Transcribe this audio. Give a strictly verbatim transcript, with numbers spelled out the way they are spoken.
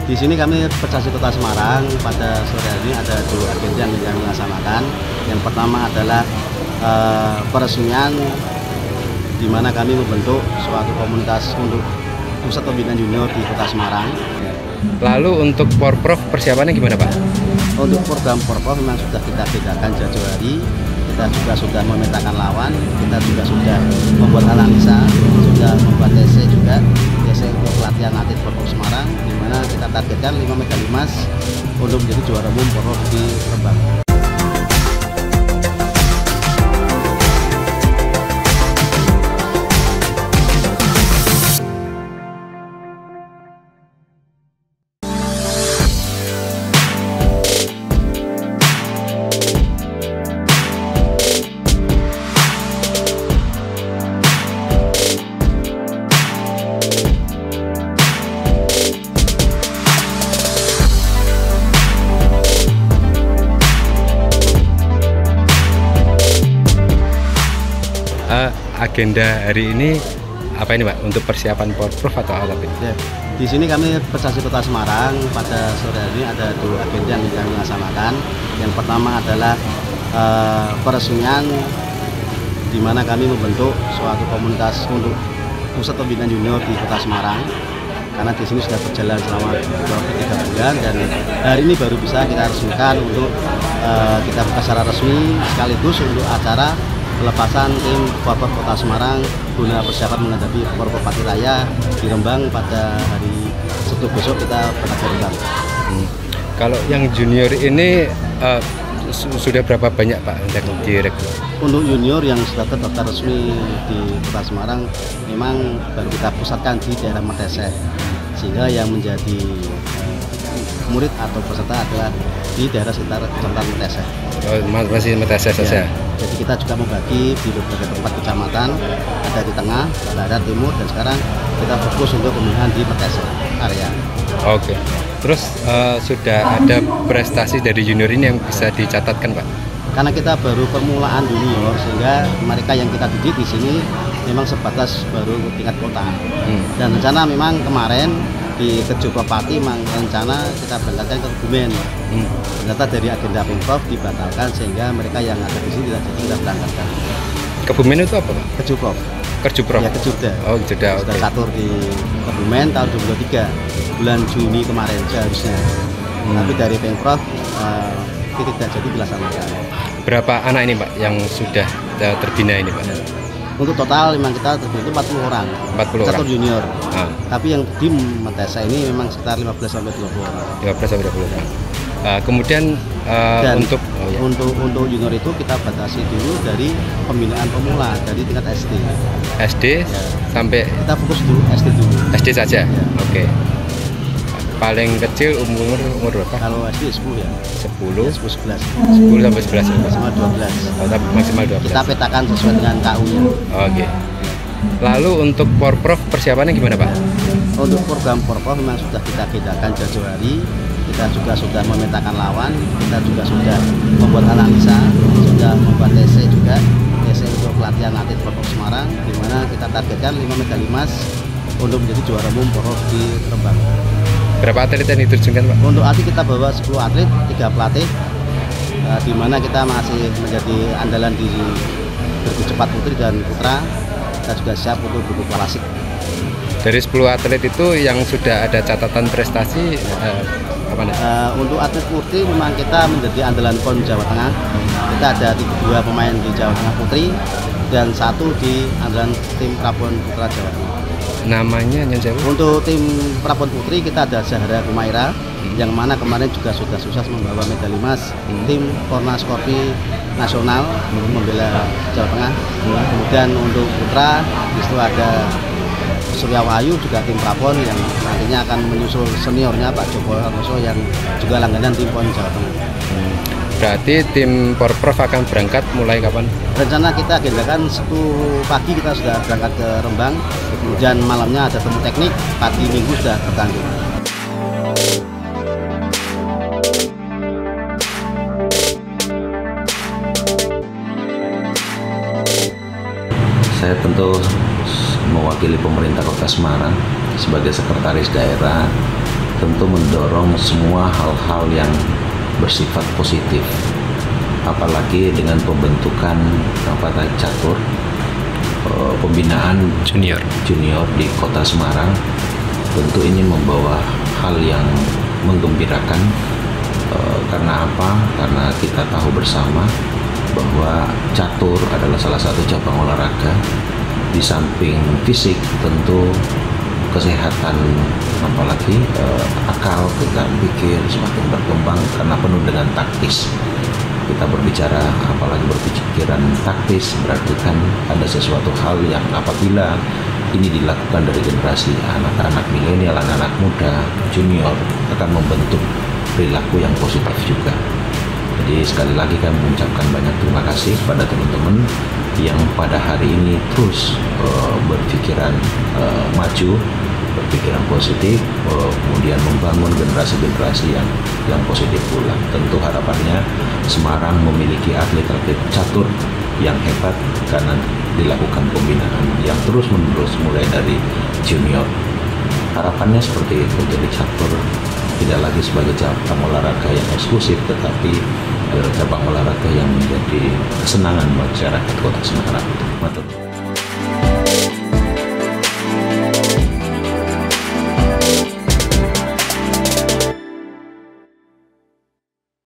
Di sini kami Percasi Kota Semarang pada sore hari ini ada dua agenda yang kami laksanakan. Yang pertama adalah uh, peresmian di mana kami membentuk suatu komunitas untuk pusat pembinaan junior di Kota Semarang. Lalu untuk Porprov persiapannya gimana Pak? Untuk program Porprov memang sudah kita bedakan jauh-jauh hari. Kita juga sudah memetakan lawan, kita juga sudah membuat analisa, sudah membuat T C juga, T C untuk pelatihan atlet Porprov Semarang, di mana kita targetkan lima medali emas untuk menjadi juara umum Porprov di Rembang. Uh, agenda hari ini apa ini Pak? Untuk persiapan Porprov atau apa? Ya, di sini kami Percasi Kota Semarang pada sore hari ini ada dua agenda yang kami laksanakan. Yang pertama adalah uh, peresmian di mana kami membentuk suatu komunitas untuk pusat pembinaan junior di Kota Semarang. Karena di sini sudah berjalan selama tiga bulan dan hari ini baru bisa kita resmikan untuk uh, kita buka secara resmi sekaligus untuk acara pelepasan tim Porprov Kota Semarang guna persiapan menghadapi Porprov Pati Raya di Rembang pada hari Sabtu besok kita berangkat ke Rembang. Hmm. Kalau yang junior ini uh, sudah berapa banyak Pak yang direkrut? Untuk junior yang sudah terdaftar resmi di Kota Semarang memang baru kita pusatkan di daerah Meteseh, sehingga yang menjadi murid atau peserta adalah di daerah sekitar kecamatan Meteseh. Oh, masih Meteseh saja. Ya. Jadi kita juga membagi di beberapa tempat kecamatan, ada di tengah, barat, timur, dan sekarang kita fokus untuk pemilihan di Meteseh area. Oke. Terus uh, sudah ada prestasi dari junior ini yang bisa dicatatkan Pak? Karena kita baru permulaan junior, sehingga mereka yang kita didik di sini memang sebatas baru tingkat kota. Hmm. Dan rencana memang kemarin di Kejupro Pati memang rencana kita berangkatkan ke Kebumen. Hmm. Ternyata dari agenda Pemprov dibatalkan sehingga mereka yang ada di sini tidak jadi kita berangkatkan. Kebumen itu apa Pak? Kejupro. Kejupro. Ya, Kejupda. Oh, Kejupda. Sudah okay. catur di Kebumen tahun dua ribu dua puluh tiga bulan Juni kemarin seharusnya. Hmm. Tapi dari Pemprov uh, tidak jadi dilaksanakan. Berapa anak ini Pak yang sudah terbina ini Pak? Untuk total memang kita terbina itu empat puluh orang. empat puluh catur orang. junior. Ah. Tapi yang di Meteseh ini memang sekitar lima belas sampai dua puluh orang. lima belas sampai dua puluh orang. Uh, kemudian uh, Dan untuk oh, ya. untuk untuk junior itu kita batasi dulu dari pembinaan pemula dari tingkat S D. S D ya. Sampai kita fokus dulu S D dulu. S D saja. Ya. Oke. Okay. Paling kecil umur umur berapa? Kalau S D sepuluh ya. sepuluh. Ya, sepuluh sebelas. sepuluh sampai sebelas. Maksimal dua belas. Oh, maksimal dua belas. Kita petakan sesuai dengan K U-nya. Oke. Okay. Lalu untuk Porprov persiapannya gimana Pak? Untuk program Porprov memang sudah kita bedakan jauh-jauh hari. Kita juga sudah memetakan lawan, kita juga sudah membuat analisa, sudah membuat T C juga, T C untuk pelatihan atlet Porprov Semarang, di mana kita targetkan lima medali emas untuk menjadi juara umum Porprov di Rembang. Berapa atlet yang diterjunkan Pak? Untuk atlet kita bawa sepuluh atlet, tiga pelatih, uh, di mana kita masih menjadi andalan di bergu cepat putri dan putra. Kita juga siap untuk bergu klasik. Dari sepuluh atlet itu yang sudah ada catatan prestasi uh, apa nih? Uh, untuk atlet putri memang kita menjadi andalan PON Jawa Tengah. Kita ada dua pemain di Jawa Tengah putri dan satu di andalan tim Prapon Putra Jawa Tengah. Namanya Nyanjawa? Untuk tim Prapon Putri kita ada Zahra Kumaira, hmm. yang mana kemarin juga sudah sukses membawa medali emas hmm. tim Kornas Korpi Nasional hmm. membela Jawa Tengah. Hmm. Kemudian untuk putra itu ada Surya Wahyu juga tim Prapon yang nantinya akan menyusul seniornya Pak Joko Arnoso yang juga langganan tim PON Jawa Tengah. Hmm. Berarti tim Porprov akan berangkat mulai kapan? Rencana kita agendakan Sabtu pagi kita sudah berangkat ke Rembang, kemudian malamnya ada temu teknik, pagi minggu sudah bertanding. Saya tentu mewakili pemerintah Kota Semarang sebagai sekretaris daerah tentu mendorong semua hal-hal yang bersifat positif, apalagi dengan pembentukan apa tadi catur uh, pembinaan Junior. junior di Kota Semarang. Tentu ini membawa hal yang menggembirakan. Uh, karena apa? Karena kita tahu bersama bahwa catur adalah salah satu cabang olahraga. Di samping fisik, tentu kesehatan, apalagi uh, akal, kita pikir semakin berkembang karena penuh dengan taktis. Kita berbicara, apalagi berpikiran taktis, berarti kan ada sesuatu hal yang apabila ini dilakukan dari generasi anak-anak milenial, anak-anak muda, junior, akan membentuk perilaku yang positif juga. Jadi sekali lagi kami mengucapkan banyak terima kasih pada teman-teman yang pada hari ini terus uh, berpikiran uh, maju, berpikiran positif, uh, kemudian membangun generasi-generasi yang yang positif pula. Tentu harapannya Semarang memiliki atlet-atlet catur yang hebat karena dilakukan pembinaan yang terus-menerus mulai dari junior. Harapannya seperti itu, jadi catur tidak lagi sebagai cabang olahraga yang eksklusif, tetapi cabang olahraga yang menjadi kesenangan masyarakat Kota Semarang. Matur.